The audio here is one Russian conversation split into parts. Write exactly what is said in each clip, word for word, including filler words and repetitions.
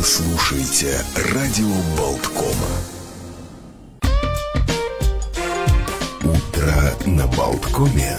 Вы слушаете радио Болткома. Утро на Болткоме.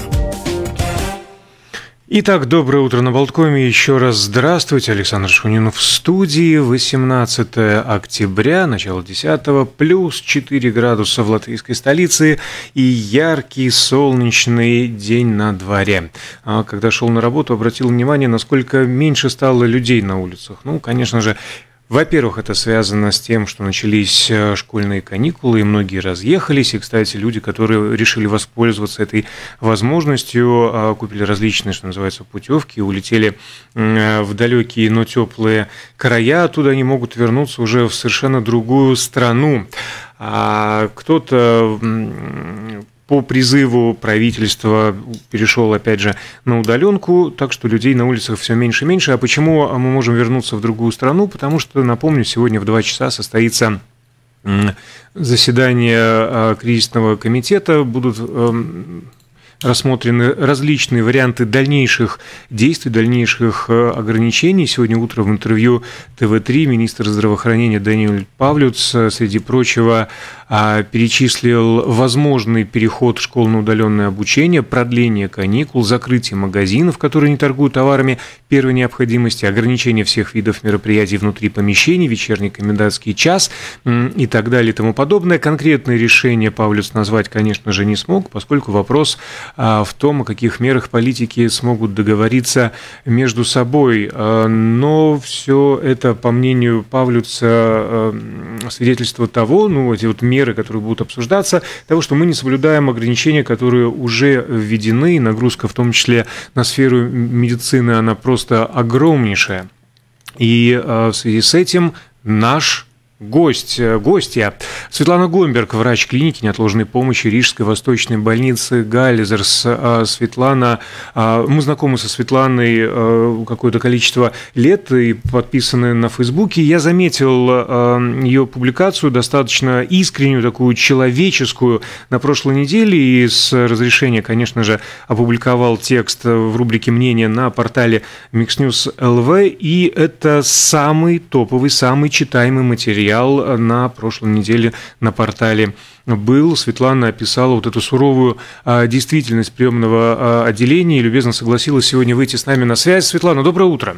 Итак, доброе утро на Болткоме. Еще раз здравствуйте. Александр Шунин в студии. восемнадцатое октября, начало десятого, плюс четыре градуса в латвийской столице и яркий солнечный день на дворе. Когда шел на работу, обратил внимание, насколько меньше стало людей на улицах. Ну, конечно же, во-первых, это связано с тем, что начались школьные каникулы, и многие разъехались. И, кстати, люди, которые решили воспользоваться этой возможностью, купили различные, что называется, путевки, улетели в далекие, но теплые края. Оттуда они могут вернуться уже в совершенно другую страну. А кто-то по призыву правительства перешел, опять же, на удаленку, так что людей на улицах все меньше и меньше. А почему мы можем вернуться в другую страну? Потому что, напомню, сегодня в два часа состоится заседание кризисного комитета, будут рассмотрены различные варианты дальнейших действий, дальнейших ограничений. Сегодня утром в интервью тэ вэ три министр здравоохранения Даниэль Павлюц, среди прочего, перечислил возможный переход школ на удаленное обучение, продление каникул, закрытие магазинов, которые не торгуют товарами первой необходимости, ограничение всех видов мероприятий внутри помещений, вечерний комендантский час и так далее и тому подобное. Конкретные решения Павлюц назвать, конечно же, не смог, поскольку вопрос в том, о каких мерах политики смогут договориться между собой. Но все это, по мнению Павлюца, свидетельство того, ну, эти вот меры, которые будут обсуждаться, того, что мы не соблюдаем ограничения, которые уже введены, и нагрузка, в том числе на сферу медицины, она просто огромнейшая. И в связи с этим наш Гость, гостья Светлана Гомберг, врач клиники неотложной помощи Рижской восточной больницы Галлизерс. Светлана, мы знакомы со Светланой какое-то количество лет и подписаны на Фейсбуке. Я заметил ее публикацию, достаточно искреннюю, такую человеческую, на прошлой неделе, и с разрешения, конечно же, опубликовал текст в рубрике «Мнение» на портале Mixnews точка эл ви, и это самый топовый, самый читаемый материал на прошлой неделе на портале был. Светлана описала вот эту суровую а, действительность приемного а, отделения и любезно согласилась сегодня выйти с нами на связь. Светлана, доброе утро.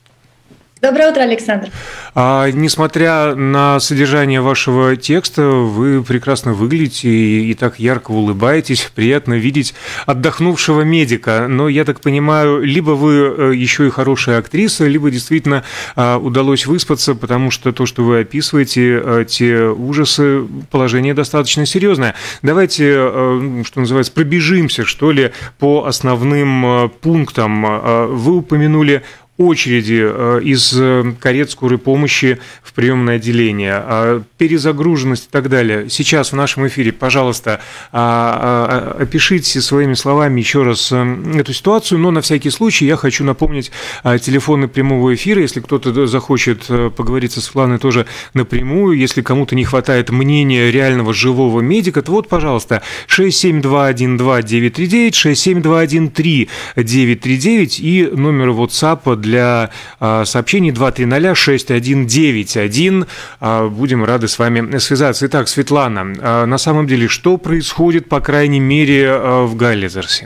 Доброе утро, Александр. А, несмотря на содержание вашего текста, вы прекрасно выглядите и, и так ярко улыбаетесь. Приятно видеть отдохнувшего медика. Но, я так понимаю, либо вы еще и хорошая актриса, либо действительно а, удалось выспаться, потому что то, что вы описываете, а, те ужасы, положение достаточно серьезное. Давайте, а, что называется, пробежимся, что ли, по основным а, пунктам. А, вы упомянули очереди из карет скорой помощи в приемное отделение, перезагруженность и так далее. Сейчас в нашем эфире, пожалуйста, опишите своими словами еще раз эту ситуацию, но на всякий случай я хочу напомнить телефоны прямого эфира, если кто-то захочет поговорить со Светланой тоже напрямую, если кому-то не хватает мнения реального живого медика, то вот, пожалуйста, шесть семь два один два девять три девять, шесть семь два один три девять три девять и номер WhatsApp для сообщений два три ноль шесть один девять один. Будем рады с вами связаться. Итак, Светлана, на самом деле, что происходит, по крайней мере, в Галлизерсе?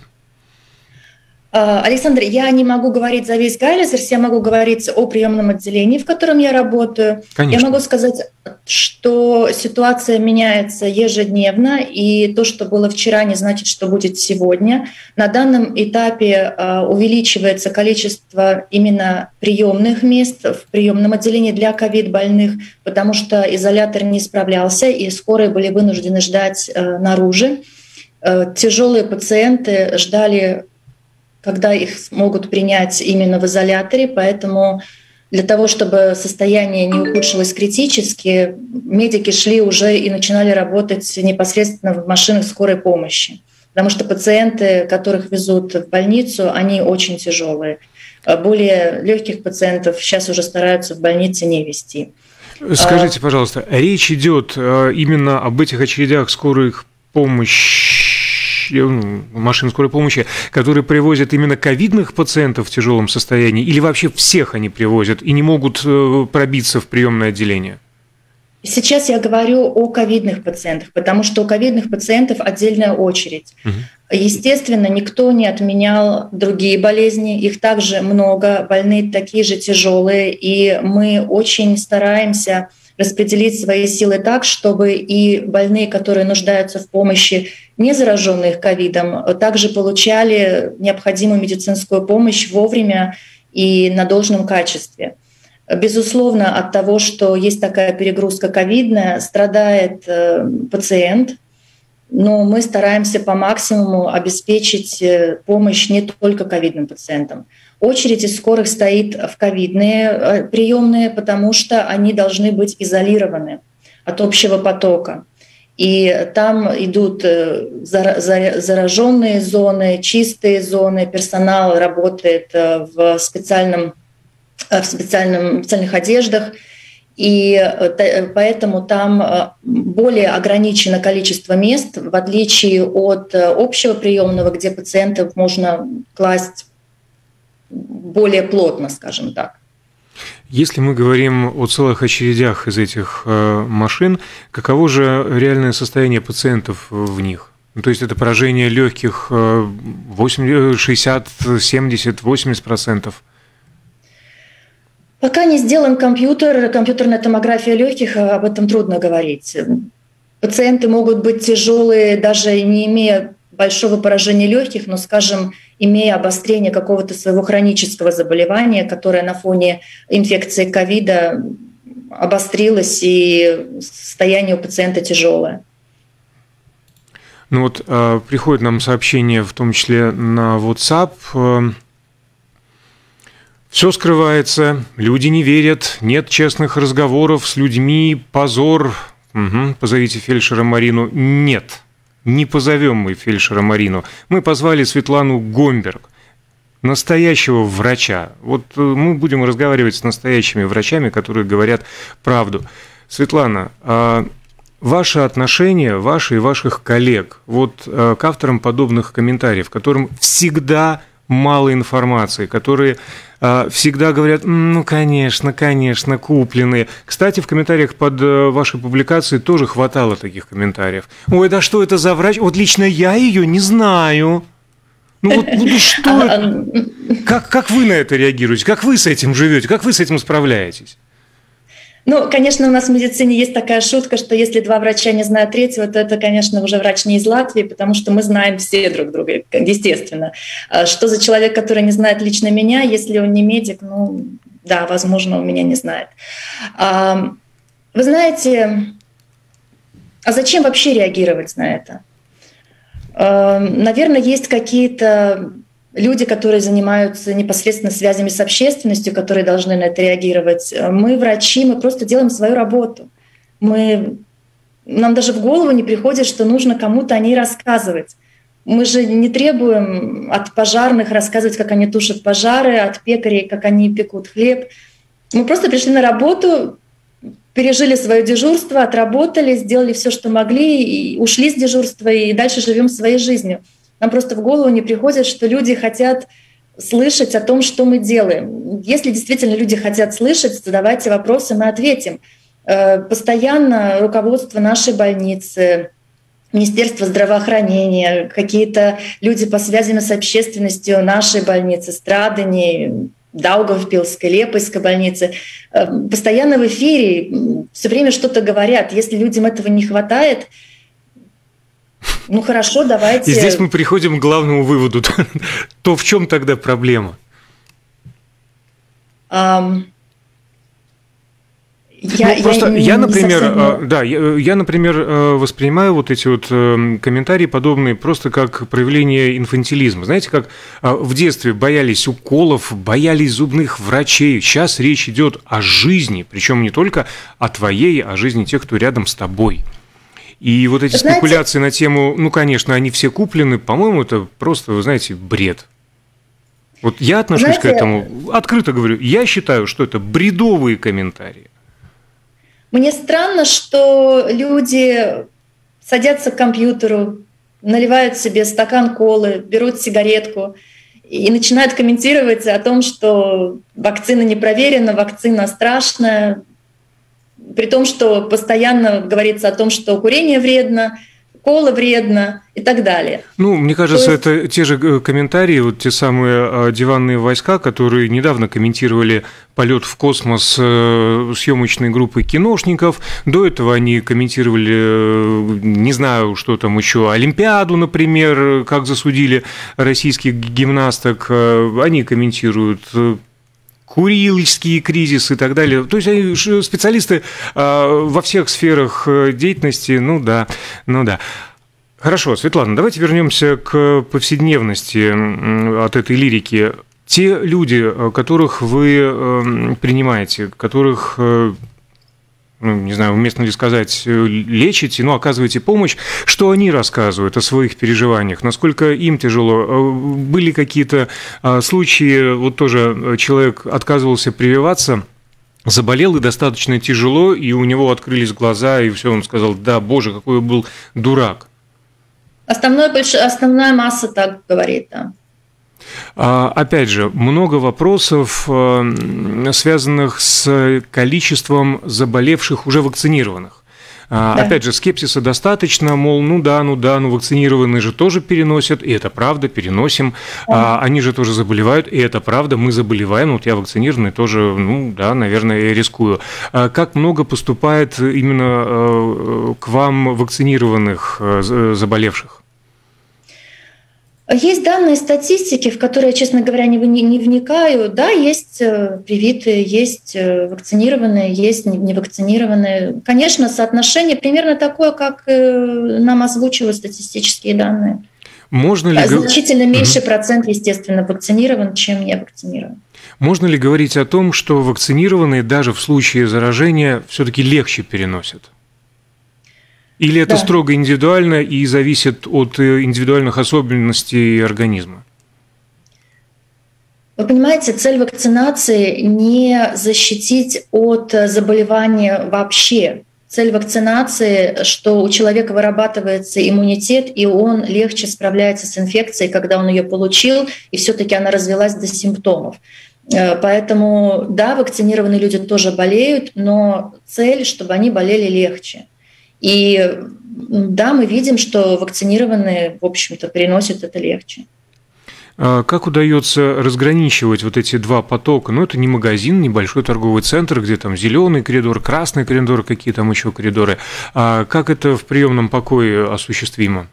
Александр, я не могу говорить за весь Галлизерс, я могу говорить о приемном отделении, в котором я работаю. Конечно. Я могу сказать, что ситуация меняется ежедневно, и то, что было вчера, не значит, что будет сегодня. На данном этапе увеличивается количество именно приемных мест в приемном отделении для ковид-больных, потому что изолятор не справлялся, и скорые были вынуждены ждать наружу. Тяжелые пациенты ждали, когда их смогут принять именно в изоляторе, поэтому для того, чтобы состояние не ухудшилось критически, медики шли уже и начинали работать непосредственно в машинах скорой помощи, потому что пациенты, которых везут в больницу, они очень тяжелые. Более легких пациентов сейчас уже стараются в больнице не везти. Скажите, пожалуйста, речь идет именно об этих очередях скорой помощи помощи, машин скорой помощи, которые привозят именно ковидных пациентов в тяжелом состоянии, или вообще всех они привозят и не могут пробиться в приемное отделение? Сейчас я говорю о ковидных пациентах, потому что у ковидных пациентов отдельная очередь. Угу. Естественно, никто не отменял другие болезни, их также много, больные такие же тяжелые, и мы очень стараемся распределить свои силы так, чтобы и больные, которые нуждаются в помощи, не зараженные ковидом, также получали необходимую медицинскую помощь вовремя и на должном качестве. Безусловно, от того, что есть такая перегрузка ковидная, страдает э, пациент, но мы стараемся по максимуму обеспечить помощь не только ковидным пациентам. Очередь из скорых стоит в ковидные приемные, потому что они должны быть изолированы от общего потока. И там идут зараженные зоны, чистые зоны, персонал работает в специальном в специальном, специальных одеждах, и поэтому там более ограничено количество мест, в отличие от общего приемного, где пациентов можно класть более плотно, скажем так. Если мы говорим о целых очередях из этих машин, каково же реальное состояние пациентов в них? То есть это поражение легких шестьдесят, семьдесят, восемьдесят процентов? Пока не сделан компьютер, компьютерная томография легких, об этом трудно говорить. Пациенты могут быть тяжелые, даже не имея большого поражения легких, но, скажем, имея обострение какого-то своего хронического заболевания, которое на фоне инфекции ковида обострилось, и состояние у пациента тяжелое. Ну вот э, приходит нам сообщение, в том числе на WhatsApp. Э, Все скрывается, люди не верят, нет честных разговоров с людьми, позор. Угу, позовите фельдшера Марину. Нет, не позовем мы фельдшера Марину. Мы позвали Светлану Гомберг, настоящего врача. Вот мы будем разговаривать с настоящими врачами, которые говорят правду. Светлана, а ваше отношение, ваше и ваших коллег, вот к авторам подобных комментариев, которым всегда мало информации, которые э, всегда говорят, ну, конечно, конечно, купленные. Кстати, в комментариях под э, вашей публикацией тоже хватало таких комментариев. Ой, да что это за врач? Вот лично я ее не знаю. Ну вот, ну что? Как, как вы на это реагируете? Как вы с этим живете? Как вы с этим справляетесь? Ну, конечно, у нас в медицине есть такая шутка, что если два врача не знают третьего, то это, конечно, уже врач не из Латвии, потому что мы знаем все друг друга, естественно. Что за человек, который не знает лично меня, если он не медик, ну, да, возможно, он меня не знает. Вы знаете, а зачем вообще реагировать на это? Наверное, есть какие-то люди, которые занимаются непосредственно связями с общественностью, которые должны на это реагировать. Мы, врачи, мы просто делаем свою работу. Мы, нам даже в голову не приходит, что нужно кому-то о ней рассказывать. Мы же не требуем от пожарных рассказывать, как они тушат пожары, от пекарей, как они пекут хлеб. Мы просто пришли на работу, пережили свое дежурство, отработали, сделали все, что могли, и ушли с дежурства, и дальше живем своей жизнью. Нам просто в голову не приходит, что люди хотят слышать о том, что мы делаем. Если действительно люди хотят слышать, задавайте вопросы, мы ответим. Постоянно руководство нашей больницы, Министерство здравоохранения, какие-то люди по связям с общественностью нашей больницы, Страдани, Даугавпилской, Лепойской больницы, постоянно в эфире, все время что-то говорят. Если людям этого не хватает, ну хорошо, давайте. И здесь мы приходим к главному выводу. То в чем тогда проблема? Um, я, ну, просто я, я, например, совсем... да, я, я, например, воспринимаю вот эти вот комментарии подобные просто как проявление инфантилизма. Знаете, как в детстве боялись уколов, боялись зубных врачей. Сейчас речь идет о жизни, причем не только о твоей, а о жизни тех, кто рядом с тобой. И вот эти знаете, спекуляции на тему, ну, конечно, они все куплены, по-моему, это просто, вы знаете, бред. Вот я отношусь знаете, к этому, открыто говорю, я считаю, что это бредовые комментарии. Мне странно, что люди садятся к компьютеру, наливают себе стакан колы, берут сигаретку и начинают комментировать о том, что вакцина не проверена, вакцина страшная, при том, что постоянно говорится о том, что курение вредно, кола вредно и так далее. Ну, мне кажется, есть... это те же комментарии, вот те самые диванные войска, которые недавно комментировали полет в космос съемочной группы киношников. До этого они комментировали, не знаю, что там еще, Олимпиаду, например, как засудили российских гимнасток. Они комментируют Курильский кризис и так далее. То есть они специалисты во всех сферах деятельности, ну да, ну да. Хорошо, Светлана, давайте вернемся к повседневности от этой лирики. Те люди, которых вы принимаете, которых, ну, не знаю, уместно ли сказать, лечите, но оказываете помощь, что они рассказывают о своих переживаниях, насколько им тяжело? Были какие-то случаи, вот тоже человек отказывался прививаться, заболел и достаточно тяжело, и у него открылись глаза, и все, он сказал: да, боже, какой я был дурак. Основной, основная масса так говорит, да. Опять же, много вопросов, связанных с количеством заболевших уже вакцинированных. Да. Опять же, скепсиса достаточно, мол, ну да, ну да, ну вакцинированные же тоже переносят, и это правда, переносим, да. Они же тоже заболевают, и это правда, мы заболеваем, вот я вакцинированный тоже, ну да, наверное, я рискую. Как много поступает именно к вам вакцинированных заболевших? Есть данные статистики, в которые, честно говоря, не, не, не вникаю. Да, есть привитые, есть вакцинированные, есть невакцинированные. Конечно, соотношение примерно такое, как нам озвучивают статистические данные. Можно ли... Значительно меньше угу. процент, естественно, вакцинирован, чем не вакцинирован. Можно ли говорить о том, что вакцинированные даже в случае заражения все-таки легче переносят? Или это да. строго индивидуально и зависит от индивидуальных особенностей организма? Вы понимаете, цель вакцинации не защитить от заболевания вообще. Цель вакцинации, что у человека вырабатывается иммунитет, и он легче справляется с инфекцией, когда он ее получил, и все-таки она развилась до симптомов. Поэтому, да, вакцинированные люди тоже болеют, но цель, чтобы они болели легче. И да, мы видим, что вакцинированные, в общем-то, переносят это легче. Как удается разграничивать вот эти два потока? Ну, это не магазин, небольшой торговый центр, где там зеленый коридор, красный коридор, какие там еще коридоры. А как это в приемном покое осуществимо?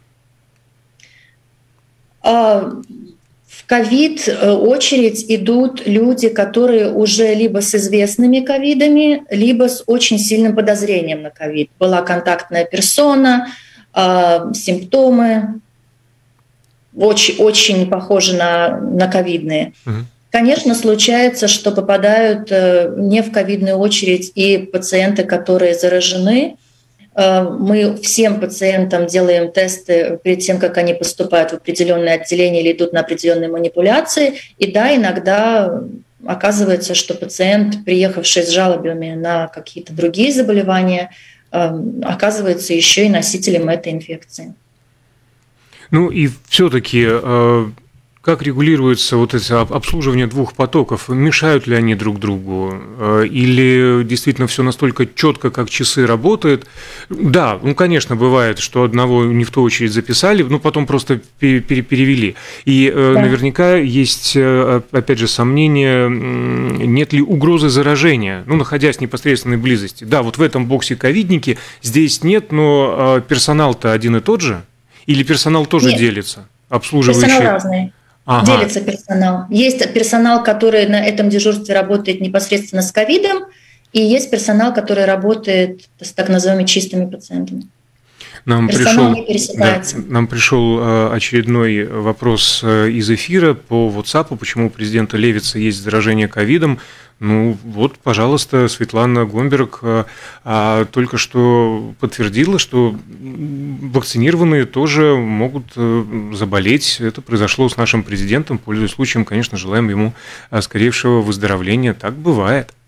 В ковид очередь идут люди, которые уже либо с известными ковидами, либо с очень сильным подозрением на ковид. Была контактная персона, симптомы очень, очень похожи на, на ковидные. Угу. Конечно, случается, что попадают не в ковидную очередь и пациенты, которые заражены. Мы всем пациентам делаем тесты перед тем, как они поступают в определенное отделение или идут на определенные манипуляции. И да, иногда оказывается, что пациент, приехавший с жалобами на какие-то другие заболевания, оказывается еще и носителем этой инфекции. Ну и все-таки как регулируется вот это обслуживание двух потоков? Мешают ли они друг другу? Или действительно все настолько четко, как часы, работает? Да, ну, конечно, бывает, что одного не в ту очередь записали, но потом просто перевели. И да. наверняка есть, опять же, сомнение, нет ли угрозы заражения, ну, находясь в непосредственной близости. Да, вот в этом боксе ковидники, здесь нет, но персонал-то один и тот же? Или персонал тоже нет. делится? Обслуживающий? Персонал разный. Ага. Делится персонал. Есть персонал, который на этом дежурстве работает непосредственно с ковидом, и есть персонал, который работает с так называемыми чистыми пациентами. Нам пришел, да, нам пришел очередной вопрос из эфира по WhatsApp, почему у президента Левица есть заражение ковидом. Ну вот, пожалуйста, Светлана Гомберг а, только что подтвердила, что вакцинированные тоже могут заболеть. Это произошло с нашим президентом. Пользуясь случаем, конечно, желаем ему скорейшего выздоровления. Так бывает.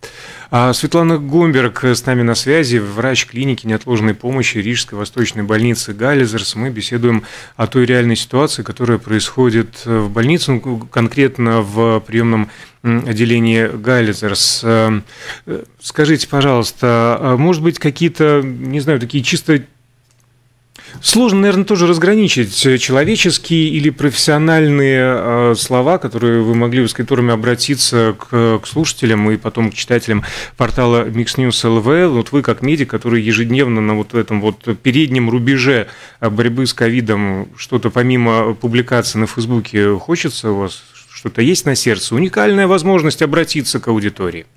Светлана Гомберг с нами на связи, врач клиники неотложной помощи Рижской восточной больницы Галлезерс. Мы беседуем о той реальной ситуации, которая происходит в больнице, конкретно в приемном отделении Галлезерс. Скажите, пожалуйста, может быть, какие-то, не знаю, такие чисто сложно, наверное, тоже разграничить человеческие или профессиональные слова, которые вы могли, с которыми обратиться к, к слушателям и потом к читателям портала Миксньюс точка эл ви. Вот вы, как медик, который ежедневно на вот этом вот переднем рубеже борьбы с ковидом, что-то помимо публикаций на Фейсбуке, хочется у вас, что-то есть на сердце? Уникальная возможность обратиться к аудитории.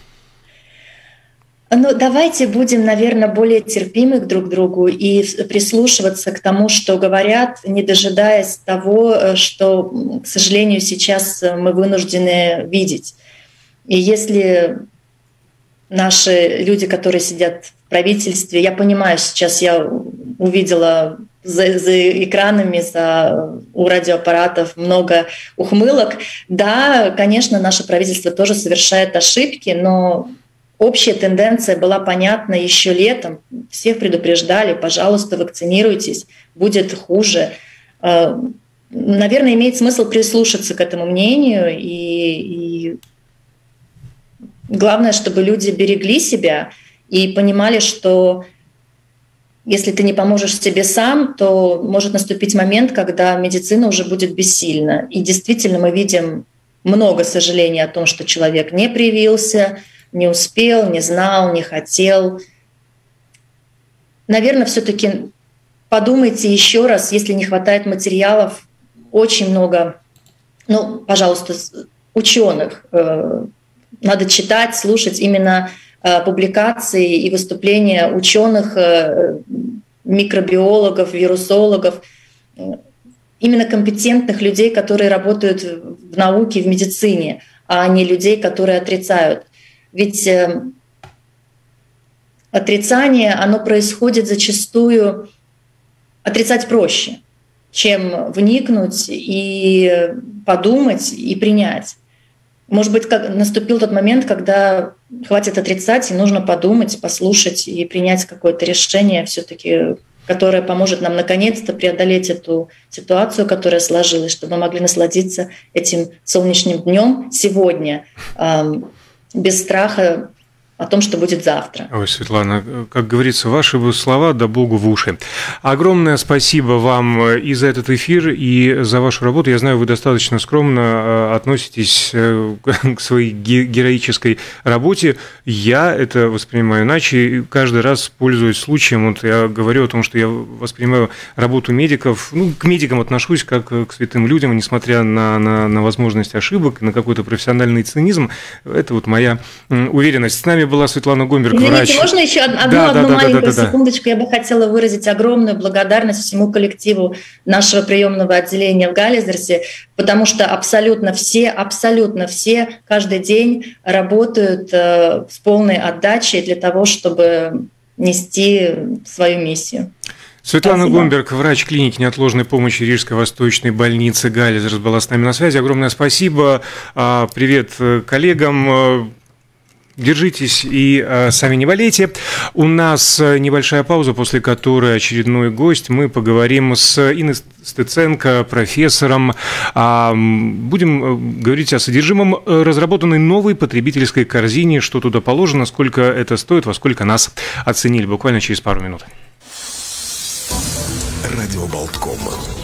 Ну, давайте будем, наверное, более терпимы друг к другу и прислушиваться к тому, что говорят, не дожидаясь того, что, к сожалению, сейчас мы вынуждены видеть. И если наши люди, которые сидят в правительстве, я понимаю, сейчас я увидела за, за экранами, за, у радиоаппаратов много ухмылок. Да, конечно, наше правительство тоже совершает ошибки, но общая тенденция была понятна еще летом. Всех предупреждали, пожалуйста, вакцинируйтесь, будет хуже. Наверное, имеет смысл прислушаться к этому мнению. И, и главное, чтобы люди берегли себя и понимали, что если ты не поможешь себе сам, то может наступить момент, когда медицина уже будет бессильна. И действительно мы видим много сожалений о том, что человек не привился, не успел, не знал, не хотел. Наверное, все-таки подумайте еще раз, если не хватает материалов, очень много, ну, пожалуйста, ученых. Надо читать, слушать именно публикации и выступления ученых, микробиологов, вирусологов, именно компетентных людей, которые работают в науке, в медицине, а не людей, которые отрицают. Ведь э, отрицание, оно происходит зачастую, отрицать проще, чем вникнуть и подумать и принять. Может быть, как, наступил тот момент, когда хватит отрицать, и нужно подумать, послушать и принять какое-то решение все-таки, которое поможет нам наконец-то преодолеть эту ситуацию, которая сложилась, чтобы мы могли насладиться этим солнечным днем сегодня, э, без страха о том, что будет завтра. Ой, Светлана, как говорится, ваши слова да Богу в уши. Огромное спасибо вам и за этот эфир, и за вашу работу. Я знаю, вы достаточно скромно относитесь к своей героической работе. Я это воспринимаю иначе, и каждый раз пользуюсь случаем. Вот я говорю о том, что я воспринимаю работу медиков, ну, к медикам отношусь как к святым людям, несмотря на, на, на возможность ошибок, на какой-то профессиональный цинизм. Это вот моя уверенность. С нами была Светлана Гомберг, Извините, врач. Можно еще одну, да, одну да, маленькую да, да, да, секундочку? Я бы хотела выразить огромную благодарность всему коллективу нашего приемного отделения в Галлезерсе, потому что абсолютно все, абсолютно все каждый день работают э, с полной отдачей для того, чтобы нести свою миссию. Светлана Спасибо. Гомберг, врач клиники неотложной помощи Рижской восточной больницы Галлезерс, была с нами на связи. Огромное спасибо. Привет коллегам. Держитесь и э, сами не болейте. У нас небольшая пауза, после которой очередной гость. Мы поговорим с Инной Стеценко, профессором. А, будем говорить о содержимом разработанной новой потребительской корзине, что туда положено, сколько это стоит, во сколько нас оценили. Буквально через пару минут. Радио Болтком.